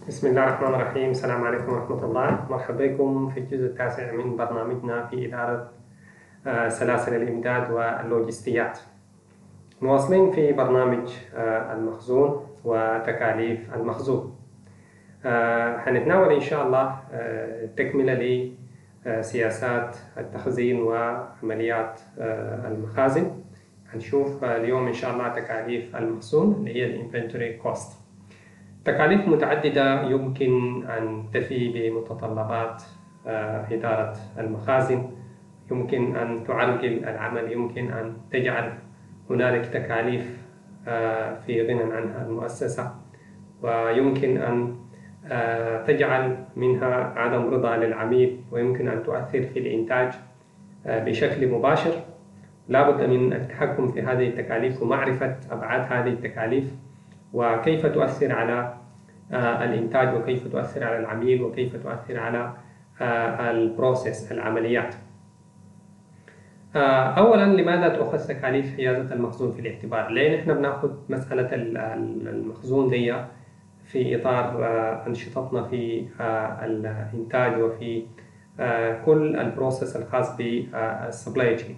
بسم الله الرحمن الرحيم. السلام عليكم ورحمة الله. مرحبا بكم في الجزء التاسع من برنامجنا في إدارة سلاسل الإمداد واللوجستيات. مواصلين في برنامج المخزون وتكاليف المخزون. حنتناول إن شاء الله تكملة لسياسات التخزين وعمليات المخازن. هنشوف اليوم إن شاء الله تكاليف المخزون اللي هي الانفنتوري كوست. تكاليف متعددة يمكن أن تفي بمتطلبات إدارة المخازن، يمكن أن تعرقل العمل، يمكن أن تجعل هنالك تكاليف في غنى عنها المؤسسة، ويمكن أن تجعل منها عدم رضا للعميل، ويمكن أن تؤثر في الإنتاج بشكل مباشر. لا بد من التحكم في هذه التكاليف ومعرفة أبعاد هذه التكاليف وكيف تؤثر على الإنتاج، وكيف تؤثر على العميل، وكيف تؤثر على البروسيس العمليات. أولا، لماذا تؤخذ تكاليف حيازة المخزون في الاعتبار؟ لأن إحنا بناخذ مسألة المخزون دي في إطار أنشطتنا في الإنتاج وفي كل البروسيس الخاص بالسبلاي تشين.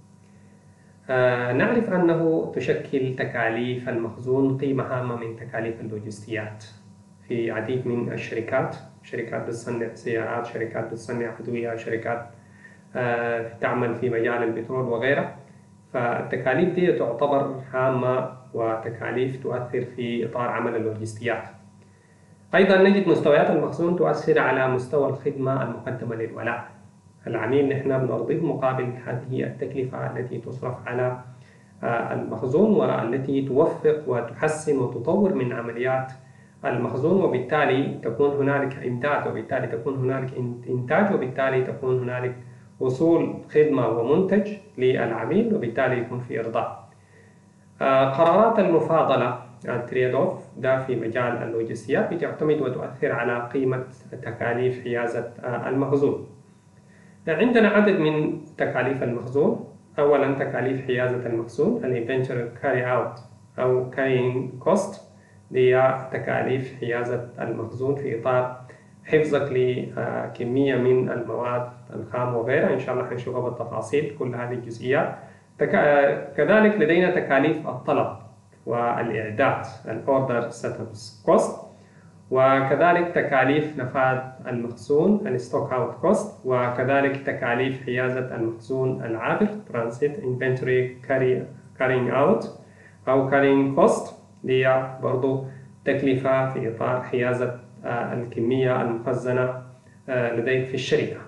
نعرف أنه تشكل تكاليف المخزون قيمة هامة من تكاليف اللوجستيات في عديد من الشركات. شركات بتصنع سيارات، شركات بتصنع أدوية، شركات تعمل في مجال البترول وغيرها. فالتكاليف دي تعتبر هامة وتكاليف تؤثر في إطار عمل اللوجستيات. أيضا نجد مستويات المخزون تؤثر على مستوى الخدمة المقدمة للولاء. العميل نحن بنرضيه مقابل هذه التكلفة التي تصرف على المخزون، والتي توفق وتحسن وتطور من عمليات المخزون، وبالتالي تكون هنالك إمداد، وبالتالي تكون هنالك إنتاج، وبالتالي تكون هنالك وصول خدمة ومنتج للعميل، وبالتالي يكون في إرضاء. قرارات المفاضلة التريد اوف ده في مجال اللوجستيات بتعتمد وتؤثر على قيمة تكاليف حيازة المخزون. عندنا عدد من تكاليف المخزون. أولا تكاليف حيازة المخزون الانفنتوري كاري اوت أو كارينج كوست، هي تكاليف حيازة المخزون في إطار حفظك لكمية من المواد الخام وغيرها. إن شاء الله حنشوفها بالتفاصيل كل هذه الجزئيات. كذلك لدينا تكاليف الطلب والإعداد الأوردر سيت اب كوست، وكذلك تكاليف نفاذ المخزون الستوك اوت كوست، وكذلك تكاليف حيازة المخزون العابر ترانزيت انفنتوري كارينج اوت أو كارينج كوست، هي برضو تكلفة في إطار حيازة الكمية المخزنة لديك في الشركة.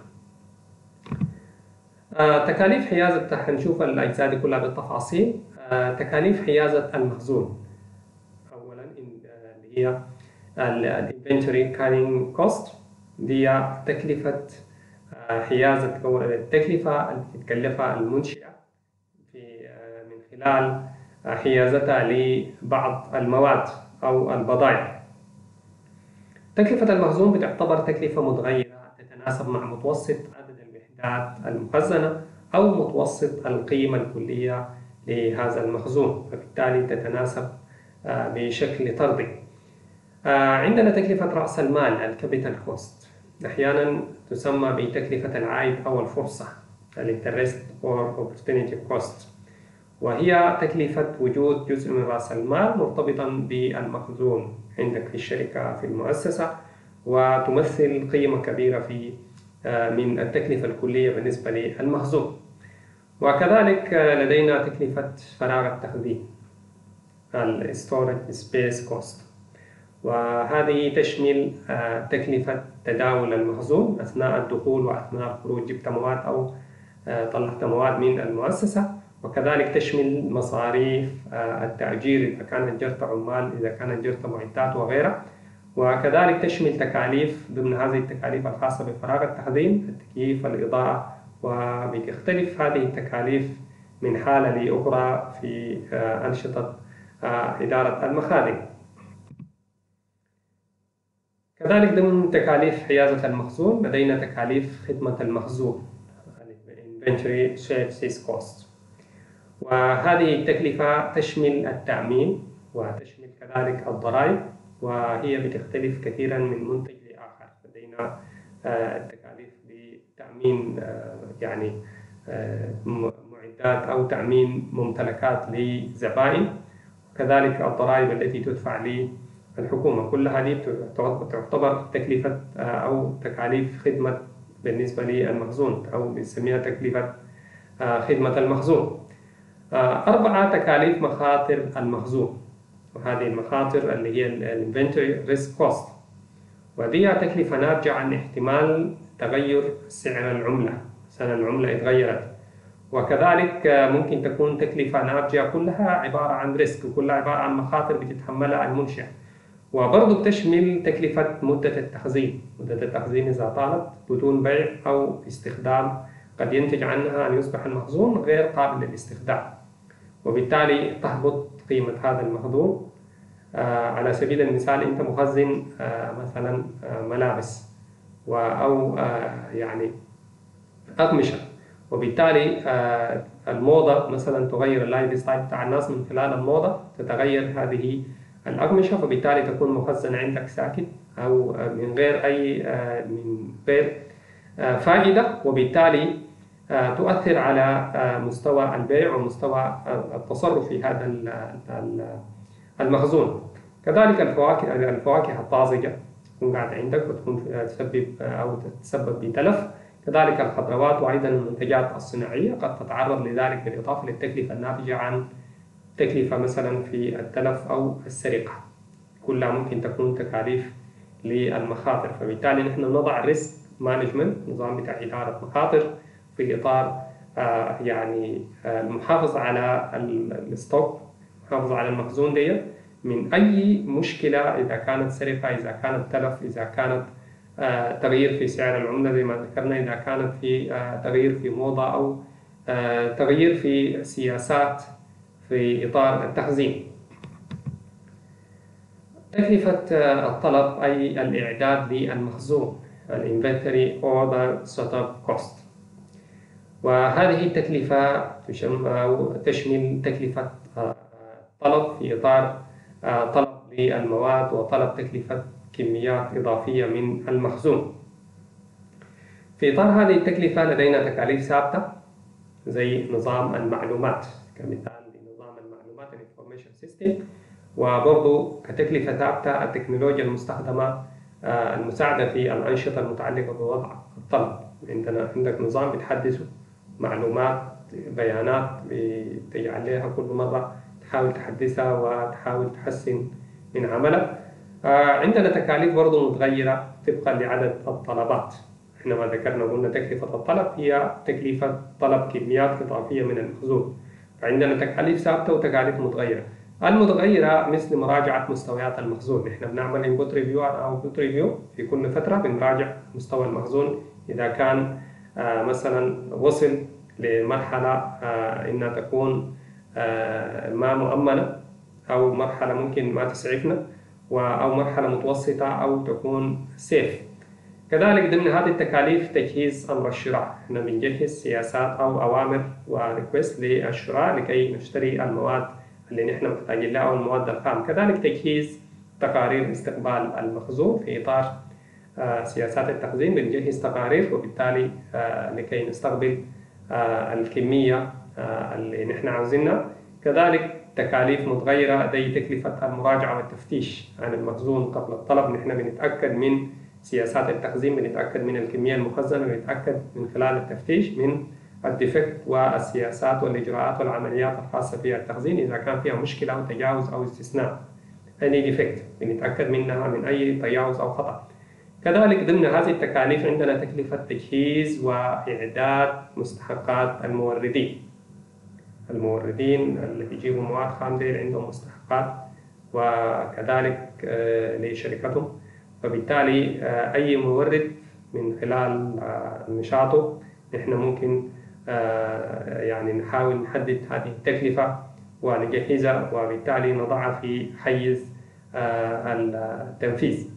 تكاليف حيازة، هنشوف الأجزاء دي كلها بالتفاصيل. تكاليف حيازة المخزون أولا اللي هي الانفنتوري كارينج كوست، دي تكلفة حيازة التكلفة التي تكلفها المنشأة من خلال حيازتها لبعض المواد أو البضائع. تكلفة المخزون بتعتبر تكلفة متغيرة تتناسب مع متوسط عدد الوحدات المخزنة أو متوسط القيمة الكلية لهذا المخزون، فبالتالي تتناسب بشكل طردي. عندنا تكلفة رأس المال الكابيتال كوست، أحيانا تسمى بتكلفة العائد أو الفرصة الانترست أو opportunity كوست، وهي تكلفة وجود جزء من رأس المال مرتبطا بالمخزون عندك في الشركة في المؤسسة، وتمثل قيمة كبيرة في من التكلفة الكلية بالنسبة للمخزون. وكذلك لدينا تكلفة فراغ التخزين storage space cost، وهذه تشمل تكلفة تداول المخزون أثناء الدخول وأثناء الخروج، جبت مواد أو طلعت مواد من المؤسسة، وكذلك تشمل مصاريف التأجير إذا كان أجرت عمال، إذا كان أجرت معدات وغيرها، وكذلك تشمل تكاليف ضمن هذه التكاليف الخاصة بفراغ التخزين التكييف، الإضاءة، وبتختلف هذه التكاليف من حالة لأخرى في أنشطة إدارة المخازن. كذلك ضمن تكاليف حيازة المخزون لدينا تكاليف خدمة المخزون Inventory Services Cost، وهذه التكلفة تشمل التأمين وتشمل كذلك الضرائب وهي بتختلف كثيرا من منتج لآخر. لدينا التكاليف لتأمين يعني معدات أو تأمين ممتلكات لزبائن، وكذلك الضرائب التي تدفع للحكومة. كل هذه تعتبر تكلفة أو تكاليف خدمة بالنسبة للمخزون، أو بنسميها تكلفة خدمة المخزون. 4 تكاليف مخاطر المخزون، وهذه المخاطر اللي هي الانفنتوري ريسك كوست، ودي تكلفة ناتجة عن احتمال تغير سعر العملة، مثلا العملة اتغيرت، وكذلك ممكن تكون تكلفة ناتجة كلها عبارة عن ريسك، وكلها عبارة عن مخاطر بتتحملها المنشأ. وبرضه بتشمل تكلفة مدة التخزين. مدة التخزين إذا طالت بدون بيع أو استخدام قد ينتج عنها أن يصبح المخزون غير قابل للاستخدام، وبالتالي تهبط قيمة هذا المخزون. على سبيل المثال أنت مخزن مثلا ملابس أو يعني أقمشة، وبالتالي الموضة مثلا تغير اللايف ستايل بتاع الناس، من خلال الموضة تتغير هذه الأقمشة، فبالتالي تكون مخزنة عندك ساكت أو من غير أي فائدة، وبالتالي تؤثر على مستوى البيع ومستوى التصرف في هذا المخزون. كذلك الفواكه الطازجة تكون قاعدة عندك وتكون تسبب أو تتسبب بتلف. كذلك الخضروات وأيضا المنتجات الصناعية قد تتعرض لذلك، بالإضافة للتكلفة الناتجة عن تكلفة مثلا في التلف أو السرقة. كلها ممكن تكون تكاليف للمخاطر. فبالتالي نحن نضع ريسك مانجمنت، نظام بتاع إدارة مخاطر، في إطار يعني المحافظة على الستوك، المحافظة على المخزون دي من أي مشكلة، إذا كانت سرقة، إذا كانت تلف، إذا كانت تغيير في سعر العملة زي ما ذكرنا، إذا كانت في تغيير في موضة، أو تغيير في سياسات في إطار التخزين. تكلفة الطلب أي الإعداد للمخزون، الانفنتوري اوردر سيت اب كوست، وهذه التكلفة تشمل تكلفة طلب في إطار طلب للمواد، وطلب تكلفة كميات إضافية من المخزون. في إطار هذه التكلفة لدينا تكاليف ثابتة زي نظام المعلومات، كمثال لنظام المعلومات الانفورميشن سيستم، وبرضو كتكلفة ثابتة التكنولوجيا المستخدمة المساعدة في الأنشطة المتعلقة بوضع الطلب. عندك نظام بتحدثه معلومات، بيانات بتجعل لها كل مرة تحاول تحدثها وتحاول تحسن من عملك. عندنا تكاليف برضو متغيرة طبقا لعدد الطلبات. احنا ما ذكرنا قلنا تكلفة الطلب هي تكلفة طلب كميات إضافية من المخزون، فعندنا تكاليف ثابتة وتكاليف متغيرة. المتغيرة مثل مراجعة مستويات المخزون، احنا بنعمل input review أو output review في كل فترة، بنراجع مستوى المخزون إذا كان مثلا وصل لمرحلة إنها تكون ما مؤمنة، أو مرحلة ممكن ما تسعفنا، أو مرحلة متوسطة، أو تكون سيف. كذلك ضمن هذه التكاليف تجهيز أمر الشراء، احنا بنجهز سياسات أو أوامر وريكوست للشراء لكي نشتري المواد اللي نحن محتاجين لها أو المواد الخام. كذلك تجهيز تقارير استقبال المخزون في إطار سياسات التخزين، بنجهز تقارير، وبالتالي لكي نستقبل الكمية اللي نحن عاوزينها. كذلك تكاليف متغيرة زي تكلفة المراجعة والتفتيش عن المخزون قبل الطلب، نحن بنتأكد من سياسات التخزين، بنتأكد من الكمية المخزنة، بنتأكد من خلال التفتيش من الديفكت والسياسات والإجراءات والعمليات الخاصة في التخزين، إذا كان فيها مشكلة أو تجاوز أو استثناء أي ديفكت بنتأكد منها من أي تجاوز أو خطأ. كذلك ضمن هذه التكاليف عندنا تكلفة تجهيز وإعداد مستحقات الموردين. الموردين اللي بيجيبوا مواد خام دي عندهم مستحقات، وكذلك لشركتهم، فبالتالي أي مورد من خلال نشاطه نحن ممكن يعني نحاول نحدد هذه التكلفة ونجهزها، وبالتالي نضعها في حيز التنفيذ.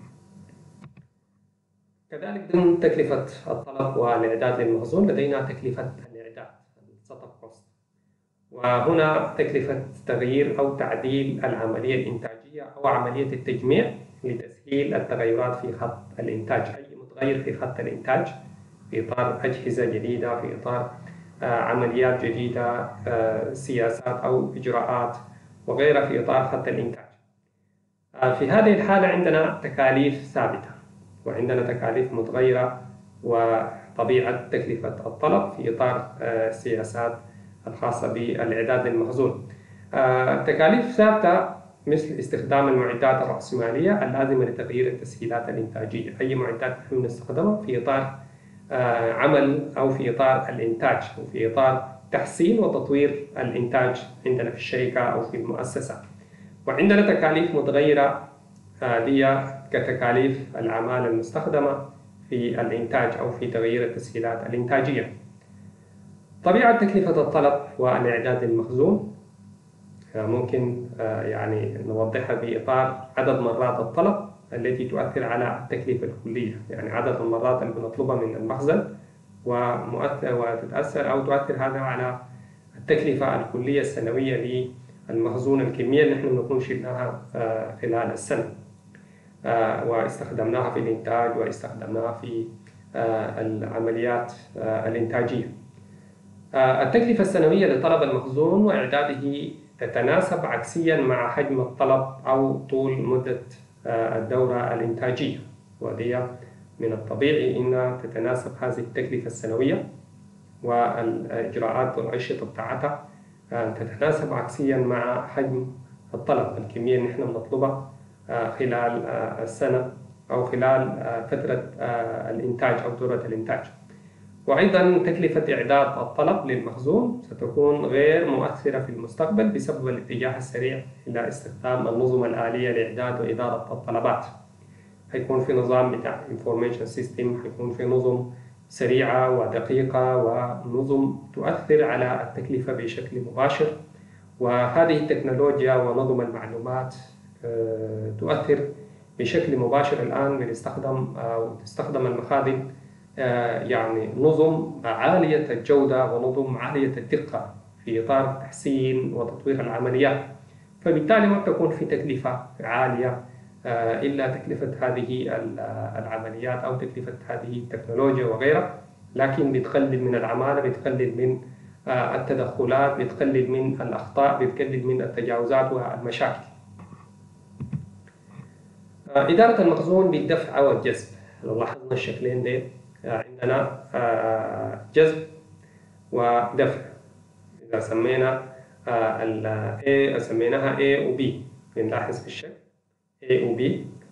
كذلك ضمن تكلفة الطلب والإعداد للمخزون لدينا تكلفة الإعداد السيت اب كوست، وهنا تكلفة تغيير أو تعديل العملية الإنتاجية الإنتاجية أو عملية التجميع لتسهيل التغيرات في خط الإنتاج. أي متغير في خط الإنتاج في إطار أجهزة جديدة، في إطار عمليات جديدة، سياسات أو إجراءات وغيرها في إطار خط الإنتاج. في هذه الحالة عندنا تكاليف ثابتة وعندنا تكاليف متغيرة وطبيعة تكلفة الطلب في إطار السياسات الخاصة بالإعداد المخزون. تكاليف ثابتة مثل استخدام المعدات الرأسمالية اللازمة لتغيير التسهيلات الإنتاجية. أي معدات نحن نستخدمها في إطار عمل أو في إطار الإنتاج أو في إطار تحسين وتطوير الإنتاج عندنا في الشركة أو في المؤسسة. وعندنا تكاليف متغيرة هي كتكاليف الأعمال المستخدمة في الإنتاج أو في تغيير التسهيلات الإنتاجية. طبيعة تكلفة الطلب والإعداد المخزون ممكن يعني نوضحها بإطار عدد مرات الطلب التي تؤثر على التكلفة الكلية، يعني عدد المرات اللي بنطلبها من المخزن وتتأثر أو تؤثر هذا على التكلفة الكلية السنوية للمخزون، الكمية اللي نحن نكون شلناها خلال السنة واستخدمناها في الإنتاج واستخدمناها في العمليات الإنتاجية. التكلفة السنوية لطلب المخزون وإعداده تتناسب عكسيا مع حجم الطلب أو طول مدة الدورة الإنتاجية، وهي من الطبيعي أن تتناسب هذه التكلفة السنوية والإجراءات والأنشطة بتاعتها تتناسب عكسيا مع حجم الطلب، الكمية اللي نحن بنطلبها خلال السنة أو خلال فترة الإنتاج أو دورة الإنتاج. وأيضا تكلفة إعداد الطلب للمخزون ستكون غير مؤثرة في المستقبل بسبب الاتجاه السريع إلى استخدام النظم الآلية لإعداد وإدارة الطلبات. هيكون في نظام بتاع Information System، هيكون في نظم سريعة ودقيقة ونظم تؤثر على التكلفة بشكل مباشر. وهذه التكنولوجيا ونظم المعلومات تؤثر بشكل مباشر الآن تستخدم المخازن يعني نظم عالية الجودة ونظم عالية الدقة في إطار تحسين وتطوير العمليات، فبالتالي ما تكون في تكلفة عالية إلا تكلفة هذه العمليات أو تكلفة هذه التكنولوجيا وغيرها، لكن بتقلل من العمالة، بتقلل من التدخلات، بتقلل من الأخطاء، بتقلل من التجاوزات والمشاكل. إدارة المخزون بالدفع والجذب، لو لاحظنا الشكلين دي عندنا جذب ودفع. إذا سمينا A سميناها A و B، بنلاحظ في الشكل A و B.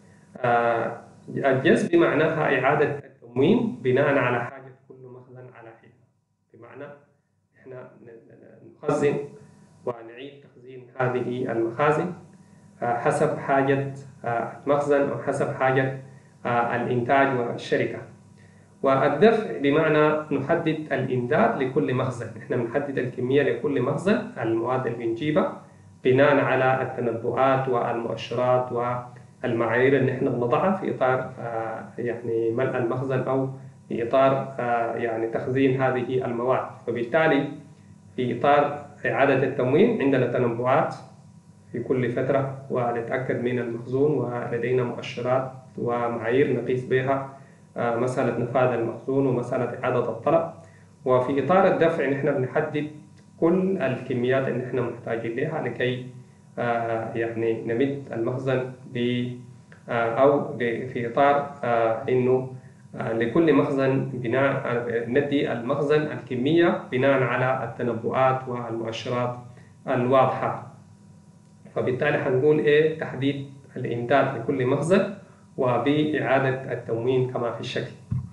الجذب معناها إعادة التموين بناء على حاجة كل مخزن على حدة، بمعنى إحنا نخزن ونعيد تخزين هذه المخازن حسب حاجة المخزن أو حسب حاجة الإنتاج والشركة. والدفع بمعنى نحدد الإمداد لكل مخزن، إحنا بنحدد الكمية لكل مخزن، المواد اللي بنجيبها بناء على التنبؤات والمؤشرات والمعايير اللي إحنا بنضعها في إطار يعني ملء المخزن أو في إطار يعني تخزين هذه المواد. فبالتالي في إطار إعادة التموين عندنا تنبؤات في كل فترة ونتأكد من المخزون، ولدينا مؤشرات ومعايير نقيس بها مسألة نفاذ المخزون ومسألة إعادة الطلب. وفي إطار الدفع نحن بنحدد كل الكميات اللي نحن محتاجين لها لكي يعني نمد المخزن أو في إطار إنه لكل مخزن بناء ندي المخزن الكمية بناء على التنبؤات والمؤشرات الواضحة. فبالتالي هنقول إيه تحديد الإمداد لكل مخزن وبإعادة التموين كما في الشكل.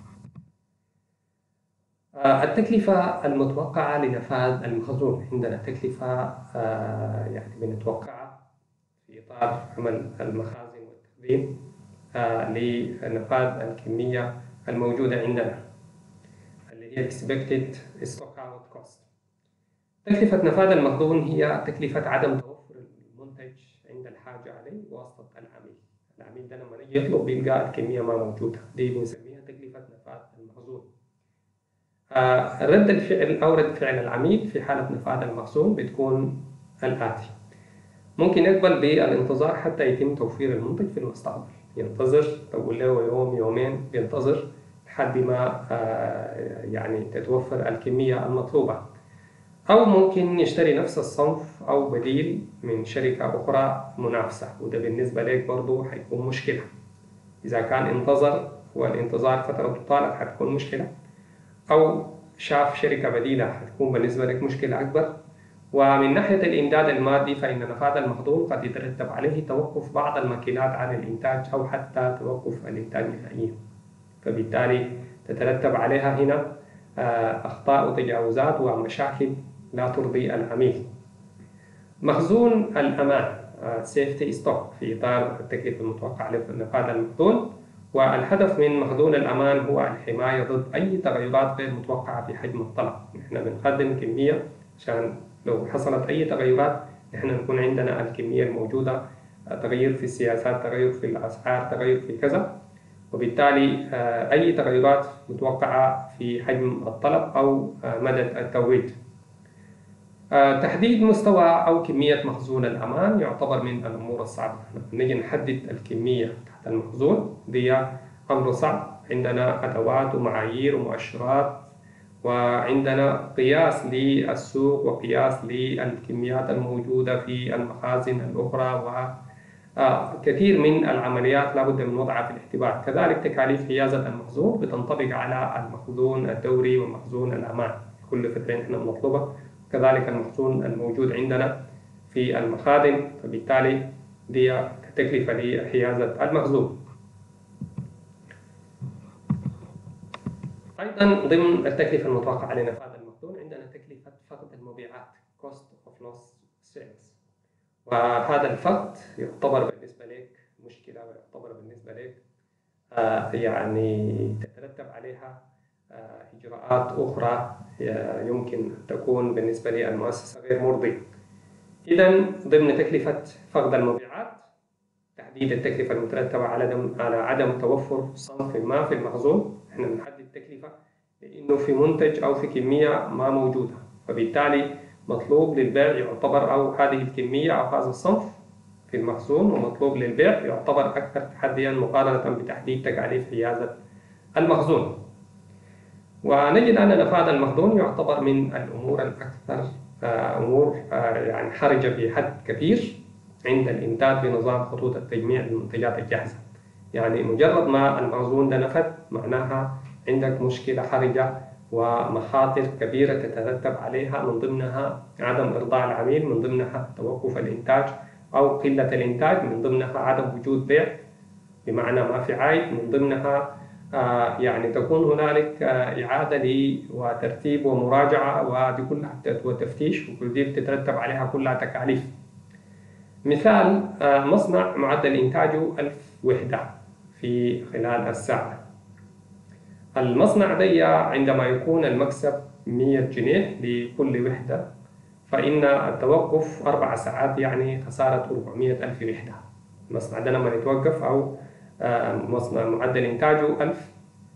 التكلفة المتوقعة لنفاذ المخزون، عندنا تكلفة يعني بنتوقعها في إطار عمل المخازن والتخزين لنفاذ الكمية الموجودة عندنا اللي هي expected stock out cost. تكلفة نفاذ المخزون هي تكلفة عدم توفر المنتج عند الحاجة عليه بواسطة العميل. العميل ده لما يجي يطلب بيلقى الكمية ما موجودة، دي بنسميها تكلفة نفاذ المخزون. رد الفعل أو رد فعل العميل في حالة نفاذ المخزون بتكون الآتي: ممكن يقبل بالانتظار حتى يتم توفير المنتج في المستقبل، ينتظر تقول له يوم يومين، ينتظر لحد ما يعني تتوفر الكمية المطلوبة. أو ممكن يشتري نفس الصنف أو بديل من شركة أخرى منافسة، وده بالنسبة لك برضو حيكون مشكلة. إذا كان انتظر والانتظار فترة طالت حتكون مشكلة، أو شاف شركة بديلة حتكون بالنسبة لك مشكلة أكبر. ومن ناحية الإمداد المادي، فإن نفاذ المخزون قد يترتب عليه توقف بعض الماكينات عن الإنتاج أو حتى توقف الإنتاج نهائيا، فبالتالي تترتب عليها هنا أخطاء وتجاوزات ومشاكل لا ترضي العميل. مخزون الأمان سيفتي ستوك في إطار التكلفة المتوقعة لنفاذ المخزون. والهدف من مخزون الأمان هو الحماية ضد أي تغيرات غير متوقعة في حجم الطلب. نحن بنقدم كمية عشان لو حصلت أي تغيرات نحن نكون عندنا الكمية الموجودة، تغير في السياسات، تغير في الأسعار، تغير في كذا، وبالتالي أي تغيرات متوقعة في حجم الطلب أو مدى التوريد. تحديد مستوى أو كمية مخزون الأمان يعتبر من الأمور الصعبة. نجي نحدد الكمية تحت المخزون دي أمر صعب. عندنا أدوات ومعايير ومؤشرات، وعندنا قياس للسوق وقياس للكميات الموجودة في المخازن الأخرى، وكثير من العمليات لابد من وضعها في الاعتبار. كذلك تكاليف حيازة المخزون بتنطبق على المخزون الدوري ومخزون الأمان، كل فترة نحن بنطلبها، كذلك المخزون الموجود عندنا في المخازن، فبالتالي دي تكلفة لحيازة المخزون. أيضا ضمن التكلفة المتوقعة لنفاذ المخزون عندنا تكلفة فقد المبيعات cost of lost sales، وهذا الفقد يعتبر بالنسبة لك مشكلة، ويعتبر بالنسبة لك يعني تترتب عليها إجراءات أخرى يمكن أن تكون بالنسبة للمؤسسة غير مرضية. إذا ضمن تكلفة فقد المبيعات تحديد التكلفة المترتبة على عدم توفر صنف ما في المخزون. احنا بنحدد تكلفة لأنه في منتج أو في كمية ما موجودة، فبالتالي مطلوب للبيع يعتبر أو هذه الكمية أو هذا الصنف في المخزون ومطلوب للبيع يعتبر أكثر تحديا مقارنة بتحديد تكاليف حيازة المخزون. ونجد أن نفاذ المخزون يعتبر من الأمور الأكثر أمور يعني حرجة بحد كبير عند الإمداد بنظام خطوط التجميع للمنتجات الجاهزة. يعني مجرد ما المخزون ده نفذ معناها عندك مشكلة حرجة ومخاطر كبيرة تترتب عليها، من ضمنها عدم إرضاء العميل، من ضمنها توقف الإنتاج أو قلة الإنتاج، من ضمنها عدم وجود بيع بمعنى ما في عائد، من ضمنها يعني تكون هنالك إعادة وترتيب ومراجعة ودي كلها وتفتيش، وكل دي بتترتب عليها كلها تكاليف. مثال مصنع معدل إنتاجه 1000 وحدة في خلال الساعة. المصنع دي عندما يكون المكسب 100 جنيه لكل وحدة، فإن التوقف 4 ساعات يعني خسارة 400,000 وحدة. المصنع ده لما يتوقف أو مصنع معدل إنتاجه 1000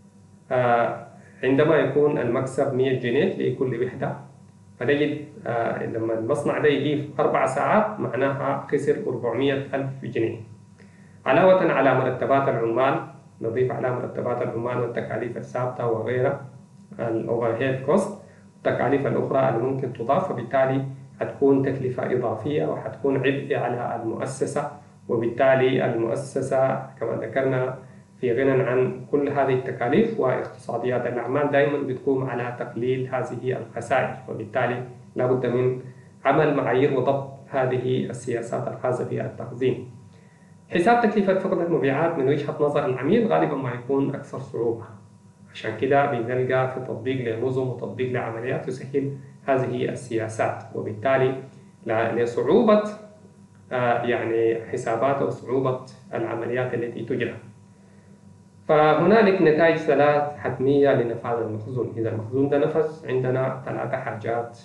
عندما يكون المكسب 100 جنيه لكل وحدة، فنجد لما المصنع ده يجي 4 ساعات معناها خسر 400,000 جنيه. علاوة على مرتبات العمال، نضيف على مرتبات العمال والتكاليف الثابتة وغيرها الأوفر هيد كوست، التكاليف الأخرى اللي ممكن تضاف، فبالتالي هتكون تكلفة إضافية وهتكون عبء على المؤسسة، وبالتالي المؤسسة كما ذكرنا في غنى عن كل هذه التكاليف. واقتصاديات الأعمال دائما بتقوم على تقليل هذه الخسائر، وبالتالي لابد من عمل معايير وضبط هذه السياسات الخاصة بالتخزين. حساب تكلفة فقد المبيعات من وجهة نظر العميل غالبا ما يكون أكثر صعوبة، عشان كده بنلقى في تطبيق لنظم وتطبيق لعمليات تسهل هذه السياسات، وبالتالي لصعوبة يعني حسابات وصعوبة العمليات التي تجرى. فهنالك نتائج 3 حتمية لنفاذ المخزون. إذا المخزون ده نفذ عندنا 3 حاجات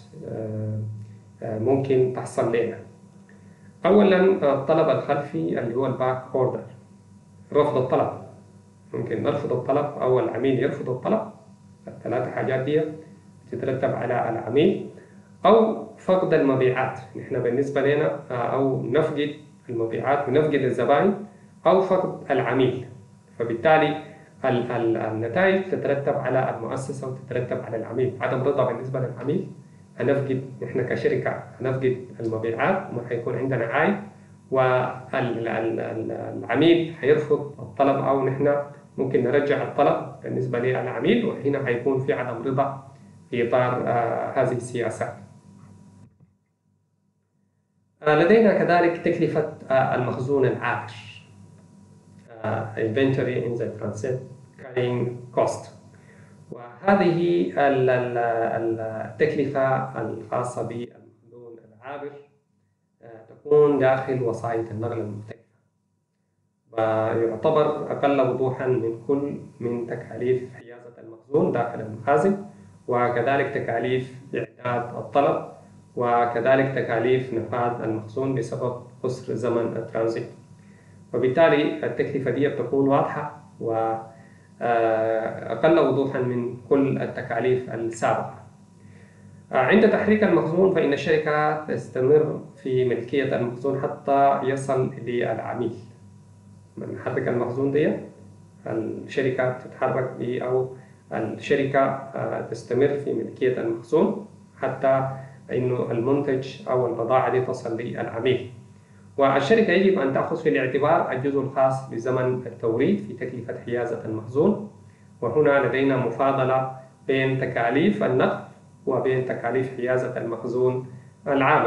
ممكن تحصل لنا. أولا الطلب الخلفي اللي هو الباك أوردر، رفض الطلب، ممكن نرفض الطلب أو العميل يرفض الطلب. ال3 حاجات دي تترتب على العميل. أو فقد المبيعات. نحن بالنسبة لنا أو نفقد المبيعات ونفقد الزبائن أو فقد العميل. فبالتالي النتائج تترتب على المؤسسة وتترتب على العميل. عدم رضا بالنسبة للعميل، هنفقد نحن كشركة هنفقد المبيعات وما حيكون عندنا عائد، والعميل هيرفض الطلب أو نحن ممكن نرجع الطلب بالنسبة للعميل، وهنا هيكون في عدم رضا في إطار هذه السياسات. لدينا كذلك تكلفة المخزون العابر inventory in the transit carrying cost. وهذه التكلفة الخاصة بالمخزون العابر تكون داخل وسائط النقل المختلفة، ويعتبر أقل وضوحا من تكاليف حيازة المخزون داخل المخازن، وكذلك تكاليف إعداد الطلب، وكذلك تكاليف نفاذ المخزون بسبب قصر زمن الترانزيت. وبالتالي التكلفة دي بتكون واضحة وأقل وضوحا من كل التكاليف السابقة. عند تحريك المخزون فإن الشركة تستمر في ملكية المخزون حتى يصل للعميل. من حرك المخزون دي الشركة تتحرك به، أو الشركة تستمر في ملكية المخزون حتى إنه المنتج أو البضاعة دي تصل للعميل. والشركة يجب أن تأخذ في الاعتبار الجزء الخاص بزمن التوريد في تكلفة حيازة المخزون. وهنا لدينا مفاضلة بين تكاليف النقل وبين تكاليف حيازة المخزون العابر.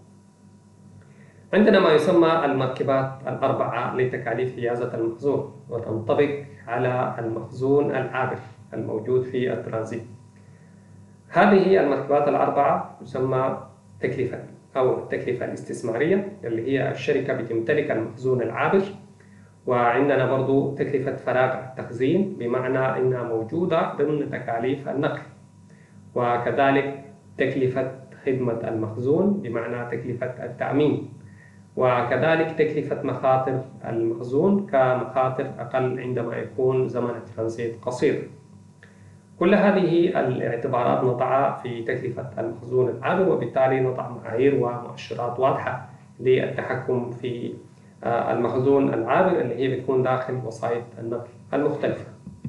عندنا ما يسمى المركبات الأربعة لتكاليف حيازة المخزون، وتنطبق على المخزون العابر الموجود في الترانزيت. هذه المركبات الأربعة تسمى تكلفة أو التكلفة الاستثمارية، اللي هي الشركة بتمتلك المخزون العابر. وعندنا برضو تكلفة فراغ التخزين، بمعنى إنها موجودة ضمن تكاليف النقل. وكذلك تكلفة خدمة المخزون، بمعنى تكلفة التأمين. وكذلك تكلفة مخاطر المخزون كمخاطر أقل عندما يكون زمن الترانزيت قصير. كل هذه الاعتبارات نضعها في تكلفة المخزون العابر، وبالتالي نضع معايير ومؤشرات واضحة للتحكم في المخزون العابر اللي هي بتكون داخل وسائط النقل المختلفة.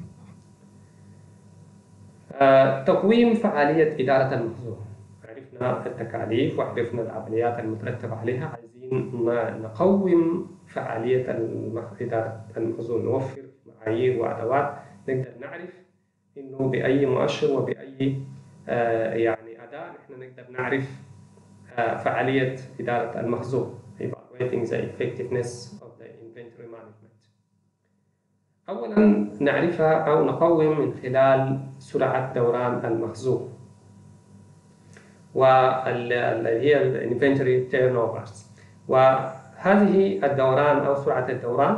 تقويم فعالية إدارة المخزون. عرفنا التكاليف وعرفنا العمليات المترتبة عليها، عايزين نقوم فعالية إدارة المخزون، نوفر معايير وأدوات نقدر نعرف إنه بأي مؤشر وبأي يعني أداة نحن نقدر نعرف فعالية إدارة المخزون. Evaluating the effectiveness of the inventory management. أولاً نعرفها أو نقوم من خلال سرعة دوران المخزون، واللي هي الانفنتوري تيرن اوفرز. وهذه الدوران أو سرعة الدوران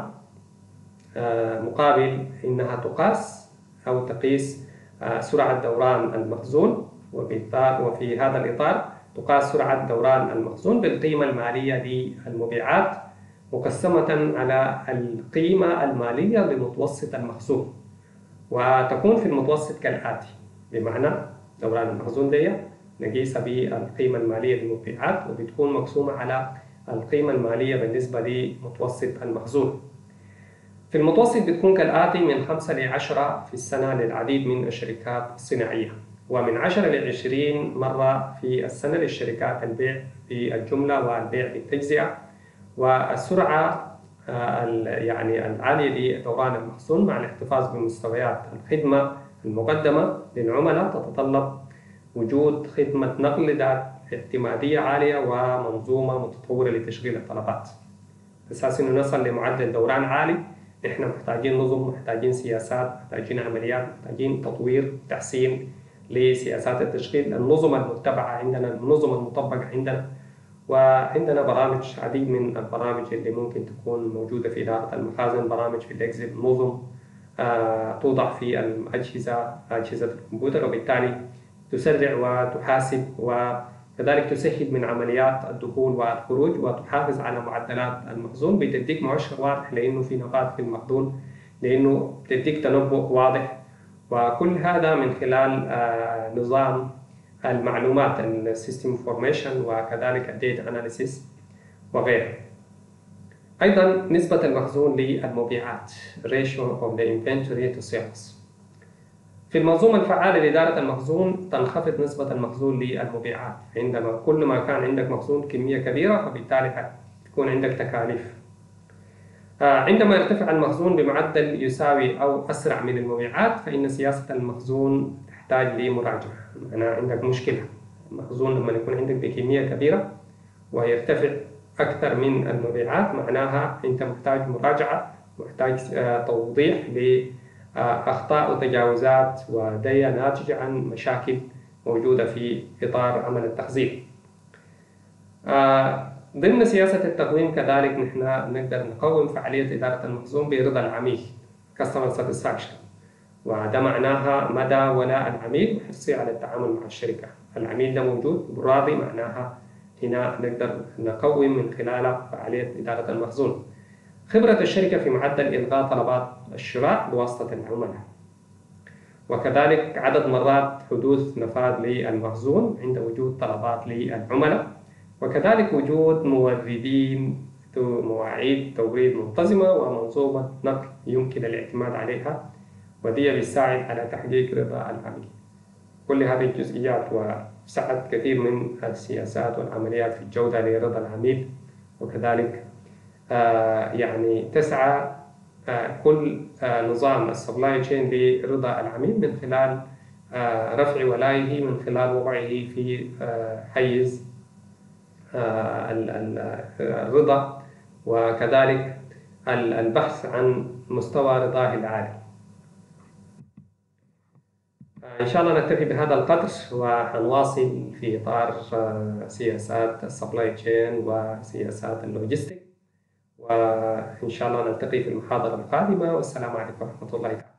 مقابل إنها تقاس أو تقيس سرعة دوران المخزون، وفي هذا الإطار تقاس سرعة دوران المخزون بالقيمة المالية للمبيعات مقسمة على القيمة المالية لمتوسط المخزون، وتكون في المتوسط كالآتي. بمعنى دوران المخزون دي نقيسها بالقيمة المالية للمبيعات، وبتكون مقسومة على القيمة المالية بالنسبة لمتوسط المخزون. في المتوسط بتكون كالآتي: من 5 ل 10 في السنة للعديد من الشركات الصناعية، ومن 10 ل 20 مرة في السنة للشركات البيع بالجملة والبيع بالتجزئة. والسرعة يعني العالية لدوران المخزون مع الاحتفاظ بمستويات الخدمة المقدمة للعملاء تتطلب وجود خدمة نقل ذات اعتمادية عالية ومنظومة متطورة لتشغيل الطلبات. أساس إنه نصل لمعدل دوران عالي إحنا محتاجين نظم، محتاجين سياسات، محتاجين عمليات، محتاجين تطوير، تحسين لسياسات التشغيل، النظم المتبعة عندنا، النظم المطبقة عندنا. وعندنا برامج، عديد من البرامج اللي ممكن تكون موجودة في إدارة المخازن، برامج في الإكسل، نظم توضع في أجهزة الكمبيوتر، وبالتالي تسرع وتحاسب وكذلك تسهل من عمليات الدخول والخروج وتحافظ على معدلات المخزون، بتديك مؤشر واضح لأنه في نقاط في المخزون، لأنه بتديك تنبؤ واضح. وكل هذا من خلال نظام المعلومات السيستم فورميشن وكذلك الديتا اناليسيس وغيرها. أيضا نسبة المخزون للمبيعات ratio of the inventory to sales. في المنظومة الفعالة لإدارة المخزون تنخفض نسبة المخزون للمبيعات، عندما كل ما كان عندك مخزون كمية كبيرة فبالتالي تكون عندك تكاليف. عندما يرتفع المخزون بمعدل يساوي أو أسرع من المبيعات فإن سياسة المخزون تحتاج لمراجعة. معناها عندك مشكلة، المخزون لما يكون عندك بكمية كبيرة ويرتفع أكثر من المبيعات معناها أنت محتاج مراجعة، محتاج توضيح لأخطاء وتجاوزات ودي ناتجة عن مشاكل موجودة في إطار عمل التخزين. ضمن سياسة التقويم كذلك نحن نقدر نقوم فعالية إدارة المخزون برضا العميل Customer Satisfaction، وده معناها مدى ولاء العميل وحرصه على التعامل مع الشركة. العميل ده موجود راضي معناها هنا نقدر نقوم من خلال فعالية إدارة المخزون. خبرة الشركة في معدل إلغاء طلبات الشراء بواسطة العملاء، وكذلك عدد مرات حدوث نفاذ للمخزون عند وجود طلبات للعملاء، وكذلك وجود موردين مواعيد توريد منتظمة ومنظومة نقل يمكن الاعتماد عليها، ودي بيساعد على تحقيق رضا العميل. كل هذه الجزئيات وسعت كثير من السياسات والعمليات في الجودة لرضا العميل، وكذلك يعني تسعى كل نظام السبلاي تشين لرضا العميل من خلال رفع ولائه من خلال وضعه في حيز الرضا، وكذلك البحث عن مستوى رضاه العالي. إن شاء الله نكتفي بهذا القدر وهنواصل في إطار سياسات السبلاي تشين وسياسات اللوجستيك، وإن شاء الله نلتقي في المحاضرة القادمة، والسلام عليكم ورحمة الله تعالى.